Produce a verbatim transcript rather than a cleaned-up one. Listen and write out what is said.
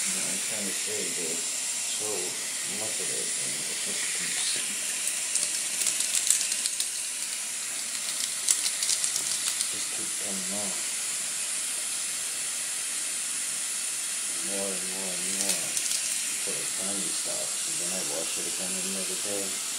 know, I'm trying to show you there's so much of it, and it just keeps, just keeps coming off. More and more and more until it finally stops, and then I wash it again another day.